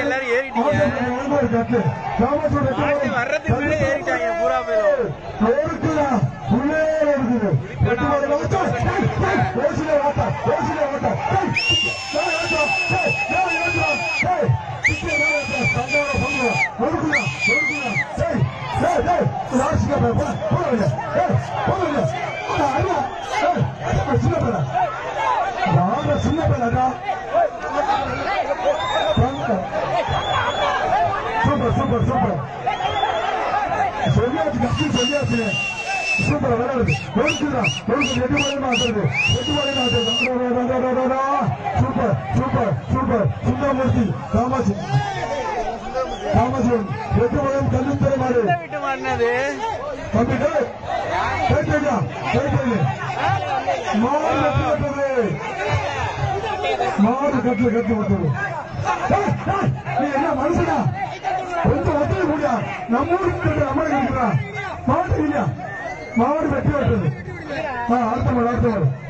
எல்லாரும் ஏறிட்டீங்க. வர்றதுக்கு ஏறிட்டாங்க பூரா பேரும். சின்ன பேரா சூப்பர் சூப்பர் சூப்பர் சொல்லியாச்சு கட்சி சொல்லியாச்சு சூப்பர் விளையாடுது ஒழுக்குதான் ஒழுக்கு 8 மணி மாத்துறது 8 மணி மாத்துறது super super super Sundaramoorthy Kamakshi Kamakshi 8 மணி கல்லுத்தர மாடு வீட்டு மாடினது கம்பிட்டு கேட்டுங்க கேட்டுங்க மாடு கட்டுல கட்டி விட்டுரு நீ என்ன மனுஷனா கொஞ்சம் ஒத்துழை கூடியா நம்ம ஊருக்கு நம்மளுக்கு இருக்கிறான் மாடு இல்லையா மாடு வெட்டி விட்டுருது அடுத்த மாடு